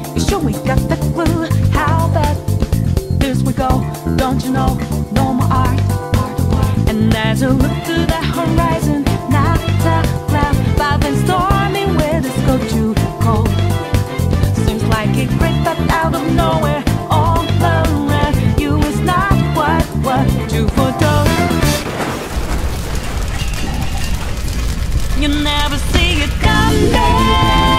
You sure we got the clue how bad this we go? Don't you know? No more art. And as you look to the horizon, not a cloud, but then stormy with it's go too cold. Seems like it crept up out of nowhere, all around you is not what you foretold. You never see it coming.